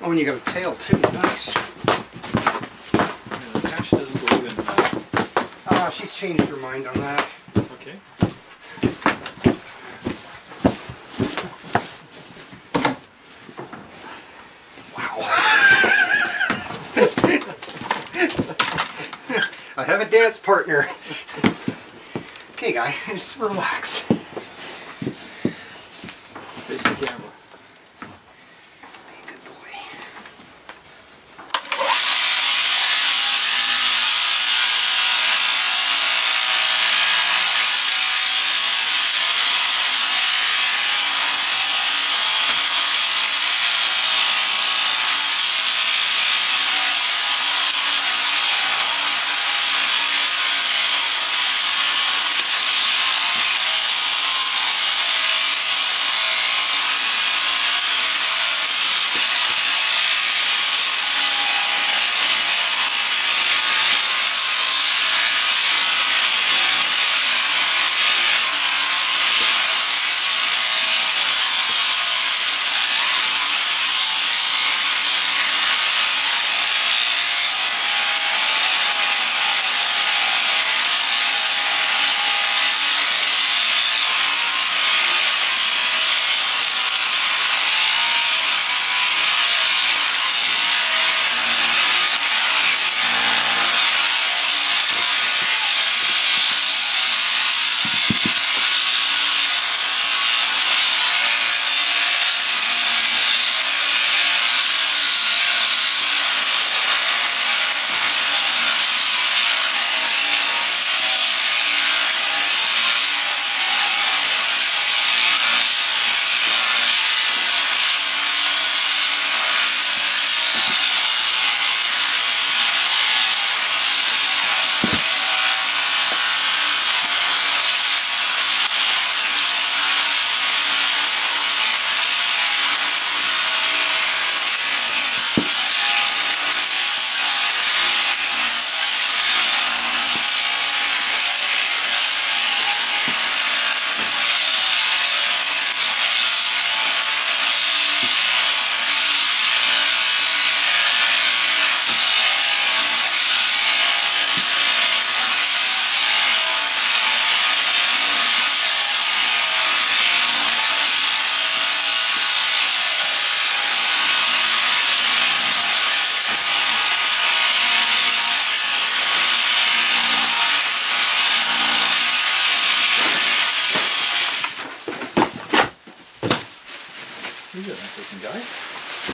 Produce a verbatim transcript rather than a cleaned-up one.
Oh, and you got a tail too. Nice. Yeah, the cash doesn't go in. Ah, uh, she's changed her mind on that. Okay. Wow. I have a dance partner. Okay, guy, just relax.